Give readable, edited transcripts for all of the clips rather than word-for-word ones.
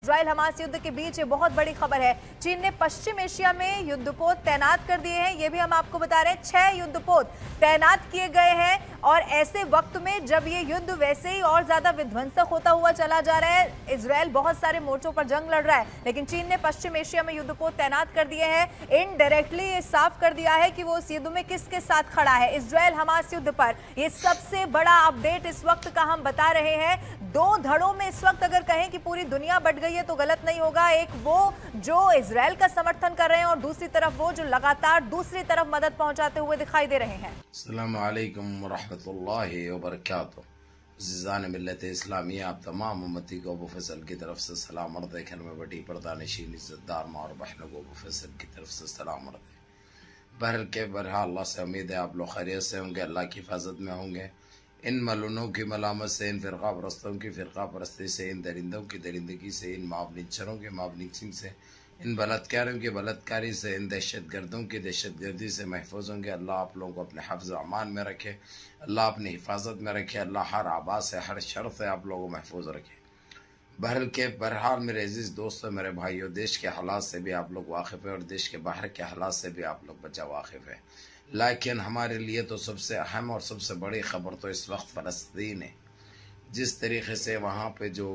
Israel Hamas युद्ध के बीच ये बहुत बड़ी खबर है। चीन ने पश्चिम एशिया में युद्धपोत तैनात कर दिए हैं। ये भी हम आपको बता रहे हैं, 6 युद्धपोत तैनात किए गए हैं और ऐसे वक्त में जब ये युद्ध वैसे ही और ज्यादा विध्वंसक होता हुआ चला जा रहा है, इजराइल बहुत सारे मोर्चों पर जंग लड़ रहा है, लेकिन चीन ने पश्चिम एशिया में युद्धपोत तैनात कर दिए हैं। इनडायरेक्टली ये साफ कर दिया है कि वो उस युद्ध में किसके साथ खड़ा है। इजराइल हमास युद्ध पर ये सबसे बड़ा अपडेट इस वक्त का हम बता रहे हैं। 2 धड़ों में इस वक्त अगर कहें कि पूरी दुनिया बट गई है तो गलत नहीं होगा। एक वो जो इजराइल का समर्थन कर रहे हैं और दूसरी तरफ वो जो लगातार दूसरी तरफ मदद पहुंचाते हुए दिखाई दे रहे हैं। अस्सलाम वालेकुम वरहमतुल्लाहि वबरकातुहू। ज़िज़ान मिल्लत इस्लामी आप तमाम उम्मती को अबू फैसल की तरफ से सलाम अर्ज़ है। घर में बड़ी पर्दानशीन इज़्ज़तदार माँ और बहनों को अबू फैसल की तरफ से सलाम अर्ज़ है। बहरहाल के बहरहाल अल्लाह से उम्मीद है आप लोग खैरियत से होंगे, अल्लाह की हिफाजत में होंगे। इन मलूनों की मलामत से, इन फ़िरक़ा परस्तों की फ़िरक़ा परस्ती से, इन दरिंदों की दरिंदगी से, इन माबनिचरों के माबनिचिंग से, इन बलात्कारों की बलात्कारी से, इन दहशत गर्दों की दहशत गर्दी से महफूज होंगे। अल्लाह आप लोगों को अपने हफ्ज़ अमान में रखे, अल्लाह अपनी हिफाजत में रखे, अल्लाह हर आबाद से, हर शर से आप लोगों को महफूज रखे। बहरहाल मेरे अजीज़ दोस्तों, मेरे भाइयों, देश के हालात से भी आप लोग वाकिफ़ है और देश के बाहर के हालात से भी आप लोग बचा वाकिफ़ है। लेकिन हमारे लिए तो सबसे अहम और सबसे बड़ी ख़बर तो इस वक्त फ़लस्तीन है। जिस तरीके से वहाँ पे जो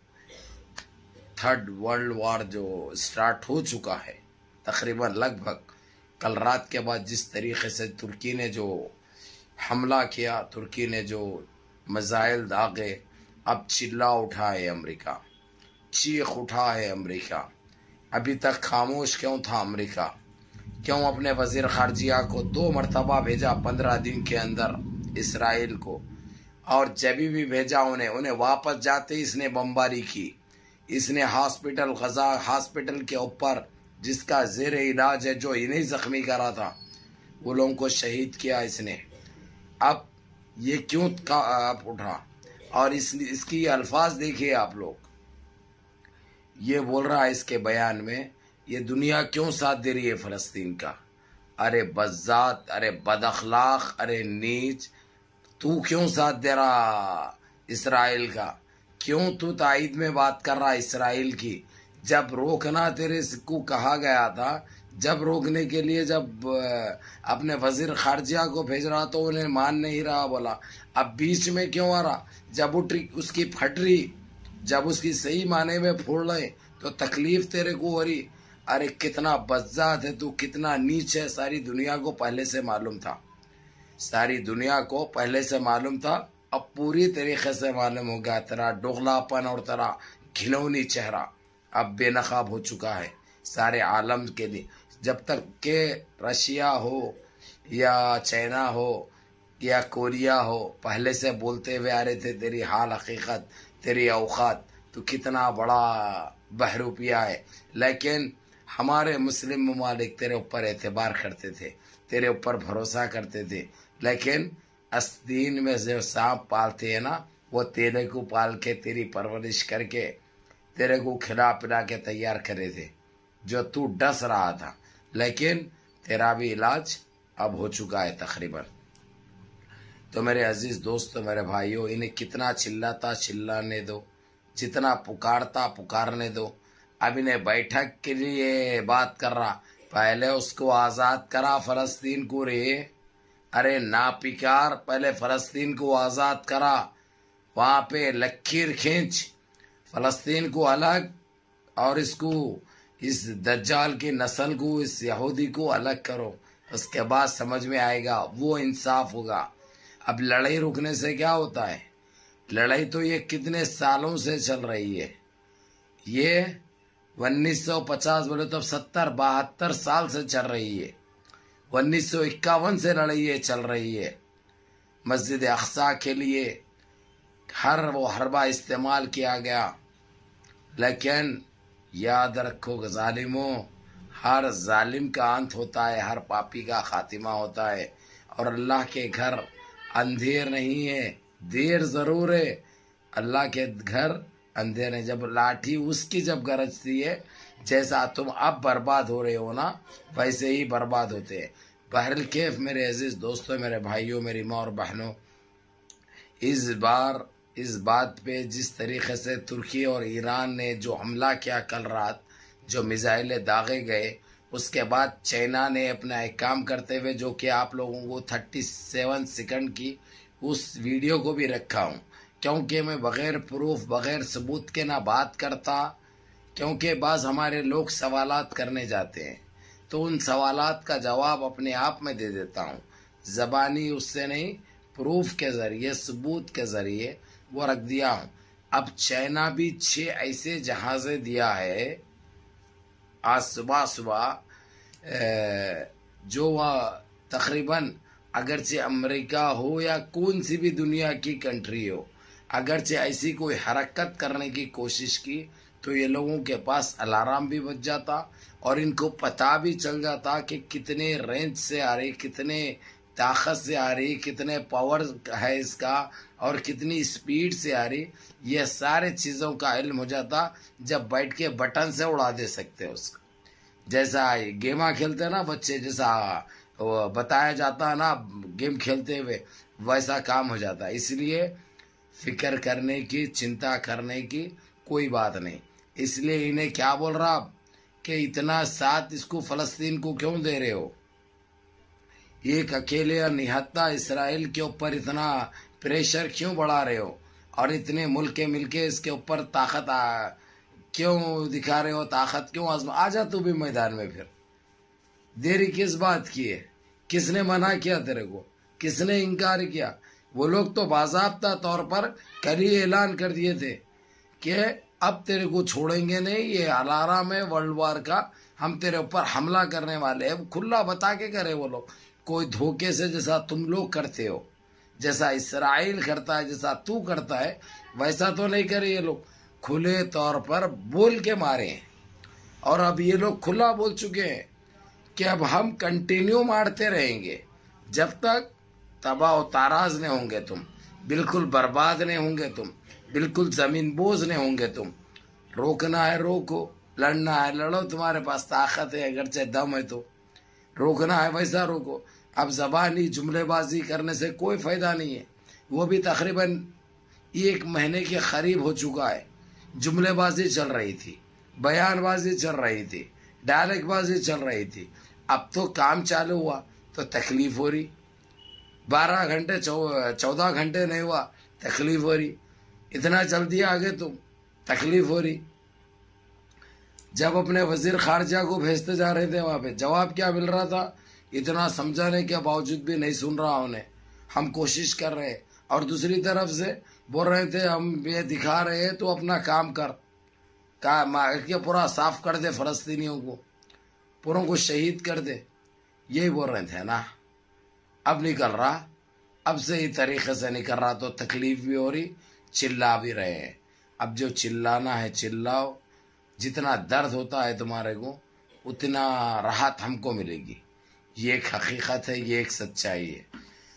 3rd वर्ल्ड वार जो स्टार्ट हो चुका है, तकरीबन लगभग कल रात के बाद जिस तरीके से तुर्की ने जो हमला किया, तुर्की ने जो मिसाइल दागे, अब चिल्ला उठा है अमेरिका, चीख उठा है अमेरिका। अभी तक खामोश क्यों था अमेरिका? क्यों अपने वजीर खारजिया को 2 मरतबा भेजा 15 दिन के अंदर इसराइल को, और जब भी भेजा उन्हें वापस जाते इसने बमबारी की। इसने हॉस्पिटल गजा हॉस्पिटल के ऊपर जिसका ज़ेर इलाज है, जो इन्हें ज़ख्मी करा था, वो लोगों को शहीद किया इसने। अब ये क्यों आप उठा? और इसकी अल्फाज देखिए आप लोग, ये बोल रहा है इसके बयान में, ये दुनिया क्यों साथ दे रही है फ़लस्तीन का? अरे बज़ात, अरे बदअखलाक, अरे नीच, तू क्यों साथ दे रहा इसराइल का? क्यों तू तायद में बात कर रहा इसराइल की? जब रोकना तेरे को कहा गया था, जब रोकने के लिए जब अपने वजीर खारजिया को भेज रहा तो उन्हें मान नहीं रहा, बोला। अब बीच में क्यों आ रहा? जब उसकी फटरी, जब उसकी सही माने में फोड़ रहे तो तकलीफ तेरे को हो रही। अरे कितना बज़ात है तू, कितना नीच है, सारी दुनिया को पहले से मालूम था, सारी दुनिया को पहले से मालूम था। अब पूरी तरीके से मालूम हो गया, तेरा दोगलापन और तेरा घिनौनी चेहरा अब बेनकाब हो चुका है सारे आलम के लिए। जब तक के रशिया हो या चाइना हो या कोरिया हो, पहले से बोलते हुए आ रहे थे तेरी हाल हकीकत, तेरी औकात, तो कितना बड़ा बहरूपिया है। लेकिन हमारे मुस्लिम ममालिक तेरे ऊपर एतबार करते थे, तेरे ऊपर भरोसा करते थे, लेकिन आस्तीन में जो सांप पालते हैं ना, वो तेरे को पाल के तेरी परवरिश करके तेरे को खिला पिला के तैयार करे थे, जो तू डस रहा था। लेकिन तेरा भी इलाज अब हो चुका है तकरीबन। तो मेरे अजीज दोस्तों, मेरे भाइयों, इन्हें कितना चिल्लाता चिल्लाने दो, जितना पुकारता पुकारने दो। अब इन्हें बैठक के लिए बात कर रहा, पहले उसको आज़ाद करा फ़लस्तीन को रे। अरे ना पिकार, पहले फ़लस्तीन को आज़ाद करा, वहाँ पे लकीर खींच, फ़लस्तीन को अलग और इसको, इस दज्जाल की नस्ल को, इस यहूदी को अलग करो। उसके बाद समझ में आएगा, वो इंसाफ होगा। अब लड़ाई रुकने से क्या होता है? लड़ाई तो ये कितने सालों से चल रही है, ये 1950 बोले तो 70-72 साल से चल रही है। 1951 से लड़ाई ये चल रही है। मस्जिद अक्सा के लिए हर वो हरबा इस्तेमाल किया गया, लेकिन याद रखो जालिमों, हर जालिम का अंत होता है, हर पापी का खातिमा होता है। और अल्लाह के घर अंधेर नहीं है, देर ज़रूर है। अल्लाह के घर अंधेर है। जब लाठी उसकी जब गरजती है, जैसा तुम अब बर्बाद हो रहे हो ना, वैसे ही बर्बाद होते हैं। बहरल केफ मेरे अजीज़ दोस्तों, मेरे भाइयों, मेरी माँ और बहनों, इस बार इस बात पे जिस तरीके से तुर्की और ईरान ने जो हमला किया कल रात, जो मिसाइलें दागे गए, उसके बाद चाइना ने अपना एक काम करते हुए, जो कि आप लोगों को 37 सेकंड की उस वीडियो को भी रखा हूँ, क्योंकि मैं बग़ैर प्रूफ बग़ैर सबूत के ना बात करता, क्योंकि बाज़ हमारे लोग सवालात करने जाते हैं तो उन सवालात का जवाब अपने आप में दे देता हूँ, ज़बानी उससे नहीं, प्रूफ के ज़रिए, सबूत के ज़रिए वो रख दिया हूँ। अब चाइना भी 6 ऐसे जहाज़ें दिया है आज सुबह सुबह, जो वह तकरीबन अगरचे अमेरिका हो या कौन सी भी दुनिया की कंट्री हो, अगरचे ऐसी कोई हरकत करने की कोशिश की तो ये लोगों के पास अलार्म भी बज जाता और इनको पता भी चल जाता कि कितने रेंज से आ रही, कितने ताकत से आ रही, कितने पावर है इसका और कितनी स्पीड से आ रही। ये सारे चीज़ों का इल्म हो जाता जब बैठ के बटन से उड़ा दे सकते उसको। जैसा गेमा खेलते ना बच्चे, जैसा बताया जाता है ना गेम खेलते हुए, वैसा काम हो जाता। इसलिए फिक्र करने की, चिंता करने की कोई बात नहीं। इसलिए इन्हें क्या बोल रहा कि इतना साथ इसको फ़लस्तीन को क्यों दे रहे हो, एक अकेले और निहत्ता इसराइल के ऊपर इतना प्रेशर क्यों बढ़ा रहे हो और इतने मुल्क के मिलके इसके ऊपर ताकत क्यों दिखा रहे हो, ताकत क्यों आजमा। आजा तू भी मैदान में, फिर देरी किस बात की है, किसने मना किया तेरे को, किसने इनकार किया। वो लोग तो बाज़ाब्ता तौर पर कल ही ऐलान कर दिए थे कि अब तेरे को छोड़ेंगे नहीं, ये अलार्म है वर्ल्ड वार का, हम तेरे ऊपर हमला करने वाले हैं। खुला बता के करे वो लोग, कोई धोखे से जैसा तुम लोग करते हो, जैसा इसराइल करता है, जैसा तू करता है, वैसा तो नहीं करे ये लोग। खुले तौर पर बोल के मारे हैं और अब ये लोग खुला बोल चुके हैं कि अब हम कंटिन्यू मारते रहेंगे जब तक तबाह ताराज नहीं होंगे तुम, बिल्कुल बर्बाद नहीं होंगे तुम, बिल्कुल ज़मीन बोझ नहीं होंगे तुम। रोकना है रोको, लड़ना है लड़ो, तुम्हारे पास ताकत है, अगरचे दम है तो रोकना है वैसा रोको। अब ज़बानी जुमलेबाजी करने से कोई फ़ायदा नहीं है। वो भी तकरीबन 1 महीने के करीब हो चुका है, जुमलेबाजी चल रही थी, बयानबाजी चल रही थी, डायलॉगबाजी चल रही थी। अब तो काम चालू हुआ तो तकलीफ हो रही, 12 घंटे 14 घंटे नहीं हुआ, तकलीफ हो रही। इतना चल दिया आगे तुम, तकलीफ हो रही। जब अपने वजीर खारजा को भेजते जा रहे थे वहाँ पे जवाब क्या मिल रहा था, इतना समझाने के बावजूद भी नहीं सुन रहा उन्हें, हम कोशिश कर रहे हैं। और दूसरी तरफ से बोल रहे थे हम ये दिखा रहे हैं तो अपना काम कर, के पूरा साफ कर दे, फ़लस्तीनियों को पूरों को शहीद कर दे, यही बोल रहे थे ना। अब निकल रहा, अब सही तरीके से निकल रहा तो तकलीफ भी हो रही, चिल्ला भी रहे हैं। अब जो चिल्लाना है चिल्लाओ, जितना दर्द होता है तुम्हारे को उतना राहत हमको मिलेगी। ये एक हकीकत है, ये एक सच्चाई है।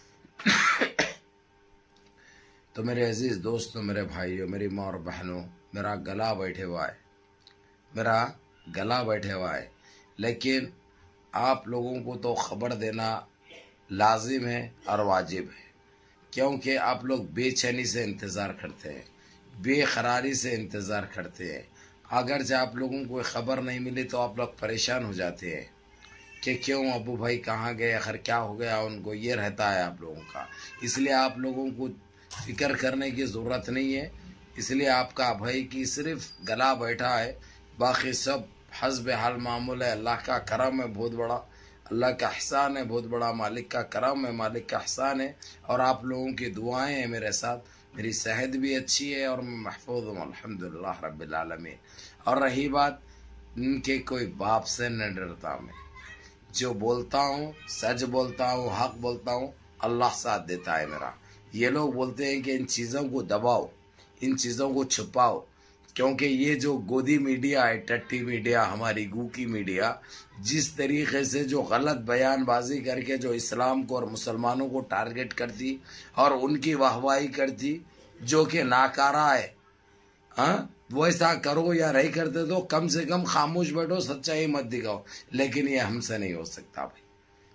तो मेरे अजीज़ दोस्तों, मेरे भाइयों, मेरी माँ और बहनों, मेरा गला बैठे हुआ है, मेरा गला बैठे हुआ है, लेकिन आप लोगों को तो ख़बर देना लाजिम है और वाजिब है, क्योंकि आप लोग बेचैनी से इंतज़ार करते हैं, बेकरारी से इंतज़ार करते हैं। अगर जब आप लोगों को ख़बर नहीं मिली तो आप लोग परेशान हो जाते हैं कि क्यों अबू भाई कहाँ गए, आखिर क्या हो गया उनको, ये रहता है आप लोगों का। इसलिए आप लोगों को फ़िक्र करने की ज़रूरत नहीं है। इसलिए आपका भाई की सिर्फ गला बैठा है, बाकी सब हस्ब हाल मामूल है। अल्लाह का करम है बहुत बड़ा, अल्लाह का एहसान है बहुत बड़ा, मालिक का करम है, मालिक का एहसान है और आप लोगों की दुआएं हैं मेरे साथ। मेरी सेहत भी अच्छी है और मैं महफूज हूँ अल्हम्दुलिल्लाह रब्बिल आलमीन। और रही बात इनके, कोई बाप से न डरता मैं, जो बोलता हूँ सच बोलता हूँ, हक बोलता हूँ, अल्लाह साथ देता है मेरा। ये लोग बोलते हैं कि इन चीज़ों को दबाओ, इन चीज़ों को छुपाओ, क्योंकि ये जो गोदी मीडिया है, टट्टी मीडिया, हमारी गूकी मीडिया, जिस तरीके से जो गलत बयानबाजी करके जो इस्लाम को और मुसलमानों को टारगेट करती और उनकी वाहवाही करती, जो कि नाकारा है। हाँ, वैसा करो या नहीं करते तो कम से कम खामोश बैठो, सच्चाई मत दिखाओ। लेकिन ये हमसे नहीं हो सकता भाई,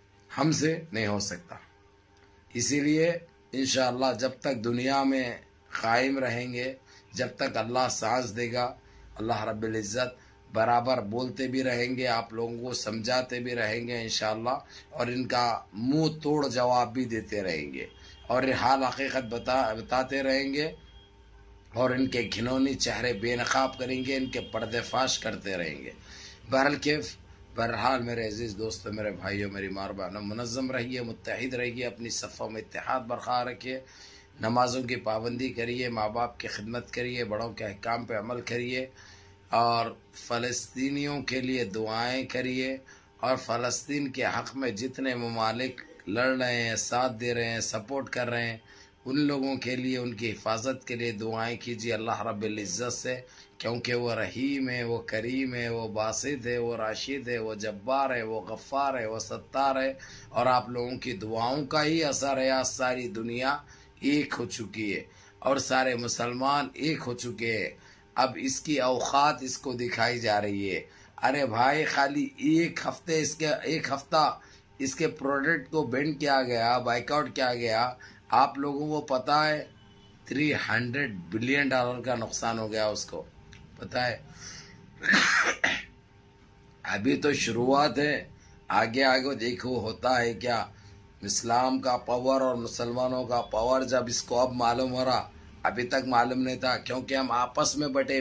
हमसे नहीं हो सकता। इसीलिए इंशाअल्लाह जब तक दुनिया में कायम रहेंगे जब तक अल्लाह सांस देगा। अल्लाह रब्बुल इज़्ज़त बराबर बोलते भी रहेंगे, आप लोगों को समझाते भी रहेंगे इंशाअल्लाह, और इनका मुंह तोड़ जवाब भी देते रहेंगे और हाल हकीकत बताते रहेंगे, और इनके घिनौनी चेहरे बेनकाब करेंगे, इनके पर्देफाश करते रहेंगे। बहरहाल मेरे अजीज़ दोस्तों, मेरे भाइयों, मेरी मार बहनों, मुनज़्ज़म रहिए, मुत्तहिद रहिए, अपनी सफ़ों में इत्तेहाद बरकरार रखिए, नमाज़ों की पाबंदी करिए, माँ बाप की खिदमत करिए, बड़ों के अहकाम पे अमल करिए, और फ़लस्तीनियों के लिए दुआएं करिए, और फ़लस्तीन के हक़ में जितने ममालिक लड़ रहे हैं, साथ दे रहे हैं, सपोर्ट कर रहे हैं, उन लोगों के लिए, उनकी हिफाजत के लिए दुआएं कीजिए अल्लाह रब्बुल इज़्ज़त से, क्योंकि वो रहीम है, वो करीम है, वो बासित है, वो राशिद है, वो जब्बार है, वो गफ़्फ़ार है, वो सत्तार है, और आप लोगों की दुआओं का ही असर है आज सारी दुनिया एक हो चुकी है और सारे मुसलमान एक हो चुके हैं। अब इसकी औकात इसको दिखाई जा रही है। अरे भाई, खाली एक हफ्ता इसके प्रोडक्ट को बैंड किया गया, बाइकआउट किया गया, आप लोगों को पता है 300 बिलियन डॉलर का नुकसान हो गया उसको, पता है। अभी तो शुरुआत है, आगे आगे देखो होता है क्या। इस्लाम का पावर और मुसलमानों का पावर जब इसको अब मालूम हो रहा, अभी तक मालूम नहीं था, क्योंकि हम आपस में बटे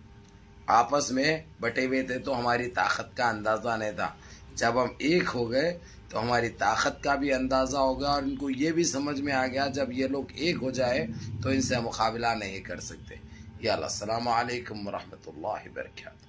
हुए थे तो हमारी ताकत का अंदाज़ा नहीं था। जब हम एक हो गए तो हमारी ताकत का भी अंदाज़ा हो गया, और इनको ये भी समझ में आ गया जब ये लोग एक हो जाए तो इनसे मुकाबला नहीं कर सकते। या अल्लाह, अस्सलामु अलैकुम व रहमतुल्लाहि व बरकातहू।